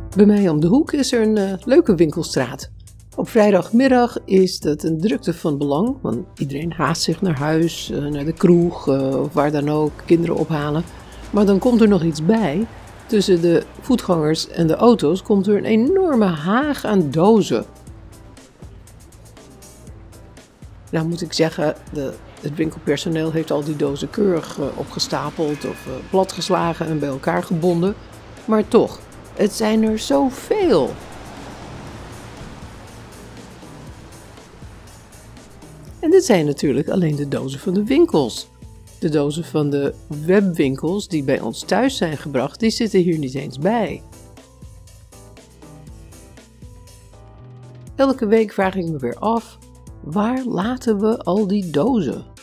Bij mij om de hoek is er een leuke winkelstraat. Op vrijdagmiddag is dat een drukte van belang, want iedereen haast zich naar huis, naar de kroeg of waar dan ook, kinderen ophalen. Maar dan komt er nog iets bij. Tussen de voetgangers en de auto's komt er een enorme haag aan dozen. Nou moet ik zeggen, het winkelpersoneel heeft al die dozen keurig opgestapeld of platgeslagen en bij elkaar gebonden. Maar toch, het zijn er zoveel. En dit zijn natuurlijk alleen de dozen van de winkels. De dozen van de webwinkels die bij ons thuis zijn gebracht, die zitten hier niet eens bij. Elke week vraag ik me weer af, waar laten we al die dozen?